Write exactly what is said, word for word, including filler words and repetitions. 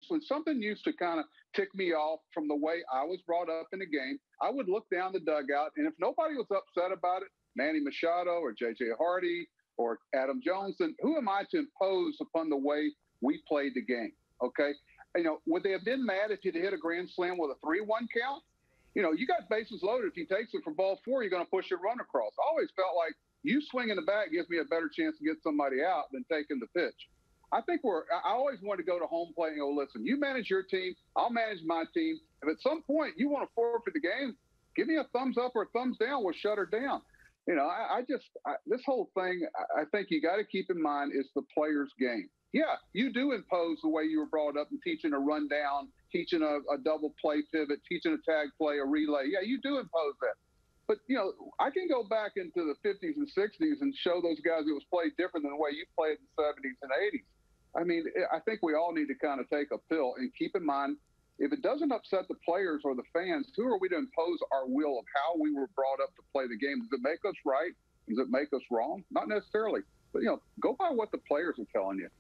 when something used to kind of tick me off from the way I was brought up in the game, I would look down the dugout, and if nobody was upset about it, Manny Machado or J J Hardy or Adam Jones, then who am I to impose upon the way we played the game? Okay, you know, would they have been mad if you'd hit a grand slam with a three one count? You know, you got bases loaded. If he takes it for ball four, you're going to push a run across. I always felt like you swinging the bat gives me a better chance to get somebody out than taking the pitch. I think we're – I always want to go to home plate and go, listen, you manage your team, I'll manage my team. If at some point you want to forfeit the game, give me a thumbs up or a thumbs down. We'll shut her down. You know, I, I just I, – this whole thing, I, I think you got to keep in mind is the player's game. Yeah, you do impose the way you were brought up and teaching a rundown, teaching a, a double play pivot, teaching a tag play, a relay. Yeah, you do impose that. But, you know, I can go back into the fifties and sixties and show those guys it was played different than the way you played in the seventies and eighties. I mean, I think we all need to kind of take a pill and keep in mind, if it doesn't upset the players or the fans, who are we to impose our will of how we were brought up to play the game? Does it make us right? Does it make us wrong? Not necessarily. But, you know, go by what the players are telling you.